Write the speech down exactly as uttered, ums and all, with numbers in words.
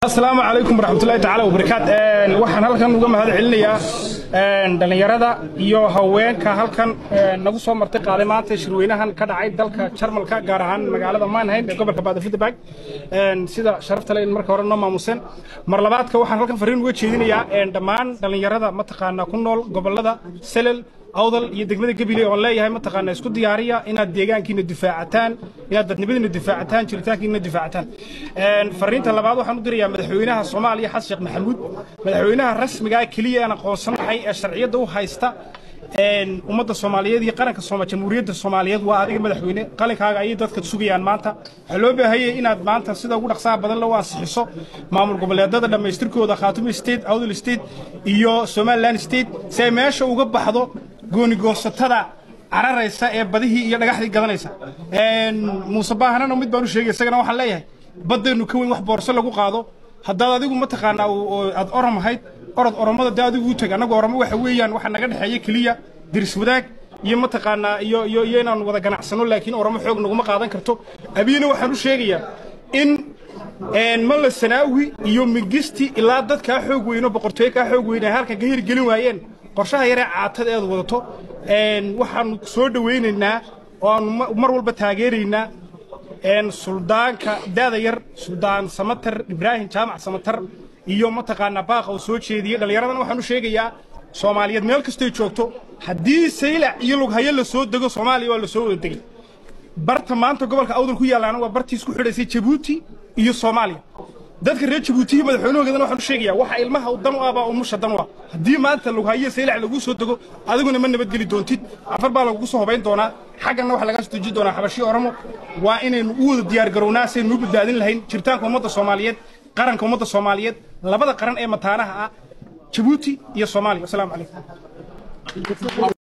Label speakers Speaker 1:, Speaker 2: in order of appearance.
Speaker 1: السلام عليكم ورحمة الله تعالى وبركاته. waxaan halkan uga mahad celinayaa dhalinyarada iyo haweenka halkan nagu soo martay qaaday maanta shirweynahan ka dhacay dalka Jarmalka gaar ahaan magaalada Mannheim ee gobolka Baden-Württemberg sida sharafta leh in marka hore noo maamuusan mar labaadka waxaan halkan fariin uga jeedinayaa dhammaan dhalinyarada mataqaana ku nool gobolada Selel awdal iyo degmada Gabiley oo leeyahay mataqaana isku diyaariya inaad deegaankiina difaacataan inaad dadnimadiina difaacataan jiritaankiina difaacataan een fariinta labaad waxaan u dirayaa madaxweynaha Soomaaliya Xasan Sheekh Maxamuud madaxweynaha rasmiga ah kaliya aan aqoonsanahay ee sharciyada u haysta een ummadda Soomaaliyeed iyo qaranka Soomaaliya Jamhuuriyadda Soomaaliyeed waa adiga madaxweyne qalinkaaga ay dadka sugayaan maanta waxa loo baahan yahay inaad maanta sida ugu dhaqsaha badan loo ansixiso maamul goboleedyada dhameystirkooda Khaatumo State Awdal State iyo Somaliland State si ay meesha uga baxdo gooni goosatada cararaysa ee badihii iyo dhagaxdii gadanaysa een Muuse Baahanana mid baan u sheegay isagana waxaan leeyahay badeenu ka weyn wax boorso lagu qaado haddaad adigu ma taqaana aad orom ahayd orod oromada daa adigu u tag anagu oromo waxa weeyaan waxa naga dhaxeeyay kaliya diris wadaag iyo ma taqaana iyo iyo inaan wada ganacsano laakiin oromo xoog nagu ma qaadan karto abiina waxaan u sheegayaa in een mala sanaawi iyo migisti ilaa dadka xoog weyn oo boqortooy ka xoog weyn halka ka hirgelin waayeen qorshaha yare caatada ee wadato een waxaan soo dhaweynaynaa oo mar walba taageeraynaa een suldaanka daada yar suldaan Samatar Ibrahim Jaamac Samatar iyo ma taqaana baaq oo soo jeediyay dhalinyaradan waxaan u sheegayaa Soomaaliyeed meel kasta ay joogto hadii saylac iyo lug haye la soo dago Soomaaliya waa la soo wada dagay barta maanta gobolka Awdal ku yaalaan waa bartii isku xidhaysay Djibouti iyo Soomaaliya dadka reer Djibouti madaxweynahoodana waxaan u sheegayaa waxa ilmaha u dan u aba umusha dan waa hadii maanta lug haye saylac lagu soo dago adiguna ma nabad gali doontid afar baa lagu soo hobayn doonaa xaqana waxa laga soo doonaa xabashi Oromo waa inaynu u wada diyaar garownaa si aynu u badbaadin lahayn jiritaanka ummadda Soomaaliyeed qaranka ummadda Soomaaliyeed labada qaran ee mataanaha ah Djibouti iyo Soomaaliya. Assalaamu calaykum.